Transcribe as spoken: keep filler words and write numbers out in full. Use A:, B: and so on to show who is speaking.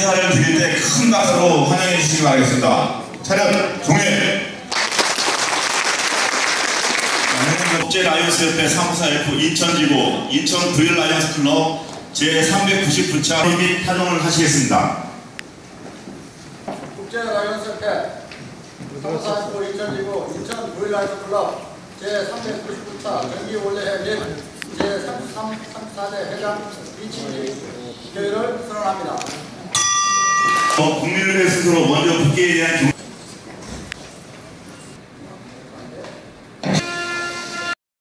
A: 인사를 드릴 때 큰 박수로 환영해 주시기 바라겠습니다. 차렷 종례. 국제 라이언스 협회 사무사 에프 인천지구 인천 브일 라이언스 클럽 제삼백구십구 차 및 타종을 하시겠습니다.
B: 국제 라이언스 협회 사무사 에프 인천지구 인천 브일 라이언스 클럽 제삼백구십구 차 정기 원래회 및 제삼십사 대 회장 이치지 교회를 선언합니다.
A: 국민을 위해 스스로 먼저 국기에 대한